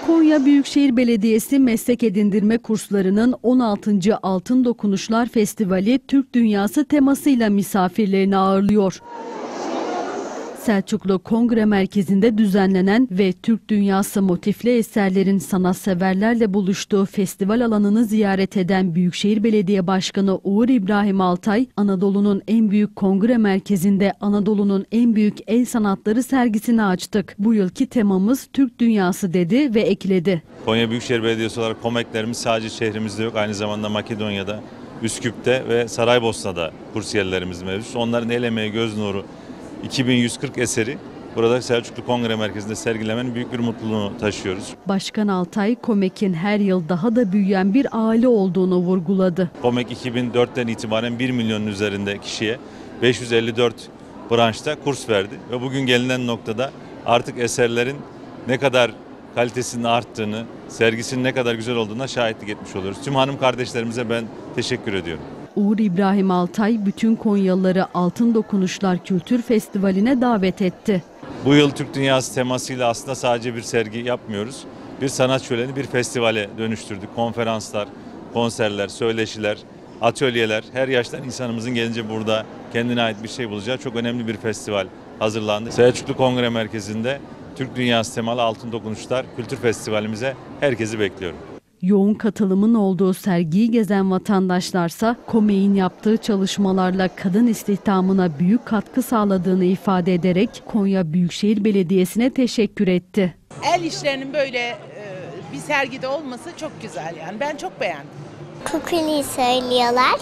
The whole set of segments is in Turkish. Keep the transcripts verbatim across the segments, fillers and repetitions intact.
Konya Büyükşehir Belediyesi Meslek Edindirme Kursları'nın on altıncı Altın Dokunuşlar Festivali Türk Dünyası temasıyla misafirlerini ağırlıyor. Selçuklu Kongre Merkezi'nde düzenlenen ve Türk Dünyası motifli eserlerin sanatseverlerle buluştuğu festival alanını ziyaret eden Büyükşehir Belediye Başkanı Uğur İbrahim Altay, Anadolu'nun en büyük kongre merkezinde Anadolu'nun en büyük el sanatları sergisini açtık. Bu yılki temamız Türk Dünyası dedi ve ekledi. Konya Büyükşehir Belediyesi olarak Komeklerimiz sadece şehrimizde yok, aynı zamanda Makedonya'da, Üsküp'te ve Saraybosna'da kursiyerlerimiz mevcut. Onların el emeği, göz nuru, iki bin yüz kırk eseri burada Selçuklu Kongre Merkezi'nde sergilemenin büyük bir mutluluğunu taşıyoruz. Başkan Altay, Komek'in her yıl daha da büyüyen bir aile olduğunu vurguladı. Komek iki bin dörtten itibaren bir milyonun üzerinde kişiye beş yüz elli dört branşta kurs verdi ve bugün gelinen noktada artık eserlerin ne kadar kalitesinin arttığını, sergisinin ne kadar güzel olduğuna şahitlik etmiş oluyoruz. Tüm hanım kardeşlerimize ben teşekkür ediyorum. Uğur İbrahim Altay bütün Konyalıları Altın Dokunuşlar Kültür Festivali'ne davet etti. Bu yıl Türk Dünyası temasıyla aslında sadece bir sergi yapmıyoruz. Bir sanat şöleni, bir festivale dönüştürdük. Konferanslar, konserler, söyleşiler, atölyeler, her yaştan insanımızın gelince burada kendine ait bir şey bulacağı çok önemli bir festival hazırlandı. Selçuklu Kongre Merkezi'nde Türk Dünyası temalı Altın Dokunuşlar Kültür Festivalimize herkesi bekliyorum. Yoğun katılımın olduğu sergiyi gezen vatandaşlarsa Komek'in yaptığı çalışmalarla kadın istihdamına büyük katkı sağladığını ifade ederek Konya Büyükşehir Belediyesi'ne teşekkür etti. El işlerinin böyle e, bir sergide olması çok güzel, yani ben çok beğendim. Kukuli söylüyorlar.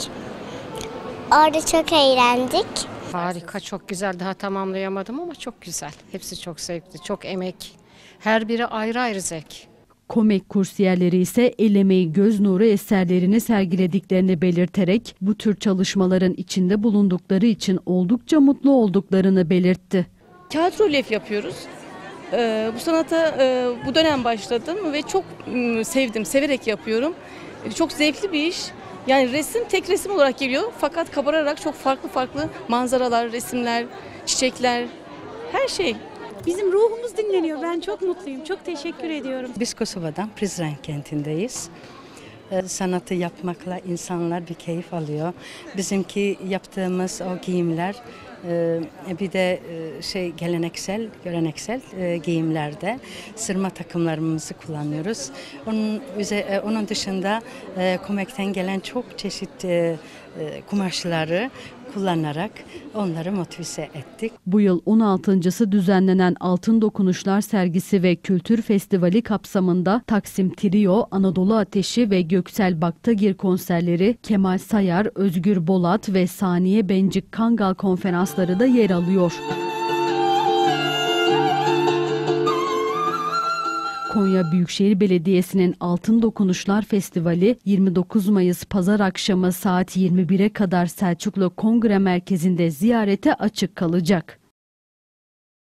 Orada çok eğlendik. Harika, çok güzel. Daha tamamlayamadım ama çok güzel. Hepsi çok zevkli, çok emek. Her biri ayrı ayrı zevk. Komek kursiyerleri ise el emeği, göz nuru eserlerini sergilediklerini belirterek bu tür çalışmaların içinde bulundukları için oldukça mutlu olduklarını belirtti. Kağıt rölyef yapıyoruz. Ee, bu sanata e, bu dönem başladım ve çok m, sevdim, severek yapıyorum. Çok zevkli bir iş. Yani resim tek resim olarak geliyor fakat kabararak çok farklı farklı manzaralar, resimler, çiçekler, her şey. Bizim ruhumuz dinleniyor. Ben çok mutluyum. Çok teşekkür ediyorum. Biz Kosova'dan Prizren kentindeyiz. Sanatı yapmakla insanlar bir keyif alıyor. Bizimki yaptığımız o giyimler bir de şey geleneksel, göreneksel giyimlerde sırma takımlarımızı kullanıyoruz. Onun, onun dışında Komek'ten gelen çok çeşit kumaşları kullanarak onları motive ettik. Bu yıl on altıncısı düzenlenen Altın Dokunuşlar sergisi ve kültür festivali kapsamında Taksim Trio, Anadolu Ateşi ve Göksel Baktagir konserleri, Kemal Sayar, Özgür Bolat ve Saniye Bencik Kangal konferansları da yer alıyor. Konya Büyükşehir Belediyesi'nin Altın Dokunuşlar Festivali yirmi dokuz Mayıs Pazar akşamı saat yirmi bire kadar Selçuklu Kongre Merkezi'nde ziyarete açık kalacak.